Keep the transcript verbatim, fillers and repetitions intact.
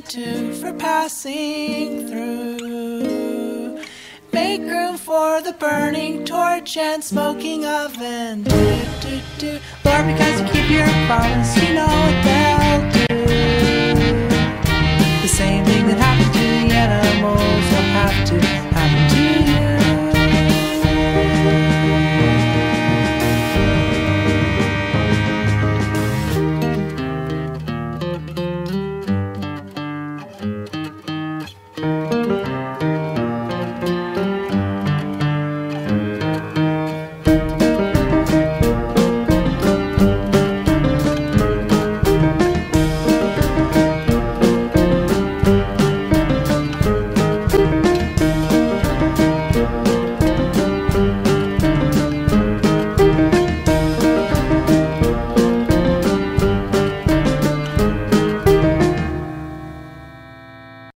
into for passing through. Make room for the burning torch and smoking oven. Do, do, do. Lord, because you keep your promise, you know what they'll do.